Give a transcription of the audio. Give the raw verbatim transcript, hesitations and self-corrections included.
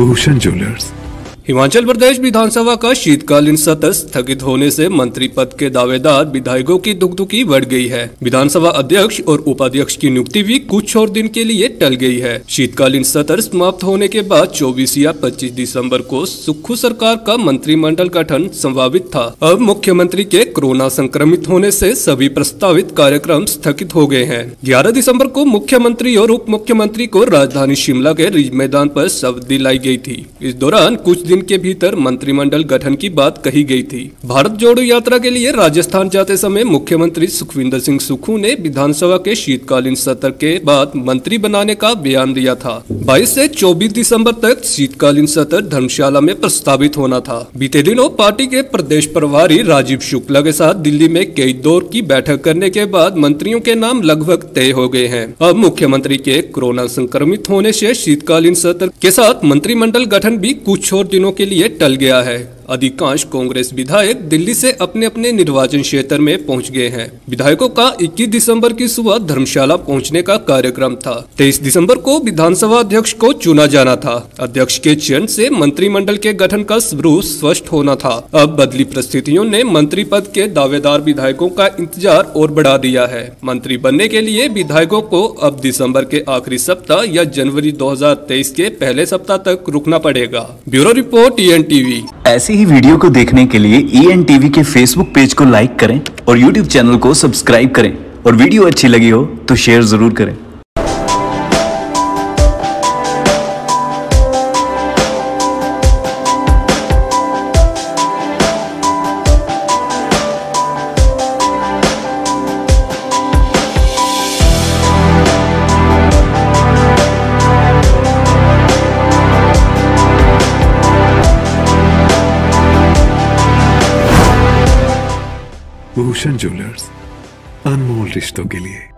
Bhushan jewellers. Himachal Pradesh विधानसभा का शीतकालीन सत्र स्थगित होने से मंत्री पद के दावेदार विधायकों की दुखदुखी बढ़ गई है। विधानसभा अध्यक्ष और उपाध्यक्ष की नियुक्ति भी कुछ और दिन के लिए टल गई है। शीतकालीन सत्र समाप्त होने के बाद चौबीस या पच्चीस दिसंबर को सुक्खू सरकार का मंत्रिमंडल गठन संभावित था। अब मुख्यमंत्री के कोरोना संक्रमित होने से सभी प्रस्तावित कार्यक्रम स्थगित हो गए हैं। ग्यारह दिसंबर को मुख्यमंत्री और उप मुख्यमंत्री को राजधानी शिमला के रिज मैदान पर शपथ दिलाई गई थी। इस दौरान कुछ दिन के भीतर मंत्रिमंडल गठन की बात कही गई थी। भारत जोड़ो यात्रा के लिए राजस्थान जाते समय मुख्यमंत्री सुखविंदर सिंह सुक्खू ने विधानसभा के शीतकालीन सत्र के बाद मंत्री बनाने का बयान दिया था। बाईस से चौबीस दिसंबर तक शीतकालीन सत्र धर्मशाला में प्रस्तावित होना था। बीते दिनों पार्टी के प्रदेश प्रभारी राजीव शुक्ला के साथ दिल्ली में कई दौर की बैठक करने के बाद मंत्रियों के नाम लगभग तय हो गए हैं। अब मुख्यमंत्री के कोरोना संक्रमित होने से शीतकालीन सत्र के साथ मंत्रिमंडल गठन भी कुछ और दिनों के लिए टल गया है। अधिकांश कांग्रेस विधायक दिल्ली से अपने अपने निर्वाचन क्षेत्र में पहुंच गए हैं। विधायकों का इक्कीस दिसंबर की सुबह धर्मशाला पहुंचने का कार्यक्रम था। तेईस दिसंबर को विधानसभा अध्यक्ष को चुना जाना था। अध्यक्ष के चयन से मंत्रिमंडल के गठन का स्वरूप स्पष्ट होना था। अब बदली परिस्थितियों ने मंत्री पद के दावेदार विधायकों का इंतजार और बढ़ा दिया है। मंत्री बनने के लिए विधायकों को अब दिसंबर के आखिरी सप्ताह या जनवरी दो हजार तेईस के पहले सप्ताह तक रुकना पड़ेगा। Bureau report E N TV. ऐसी ही वीडियो को देखने के लिए ई एन टीवी के फेसबुक पेज को लाइक करें और यूट्यूब चैनल को सब्सक्राइब करें और वीडियो अच्छी लगी हो तो शेयर जरूर करें। भूषण ज्वेलर्स, अनमोल रिश्तों के लिए।